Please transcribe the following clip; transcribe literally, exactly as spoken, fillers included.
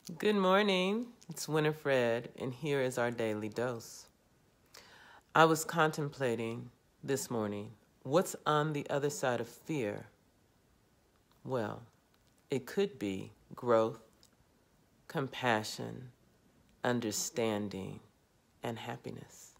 Good morning. It's Winifred, and here is our daily dose. I was contemplating this morning what's on the other side of fear. Well, it could be growth, compassion, understanding, and happiness.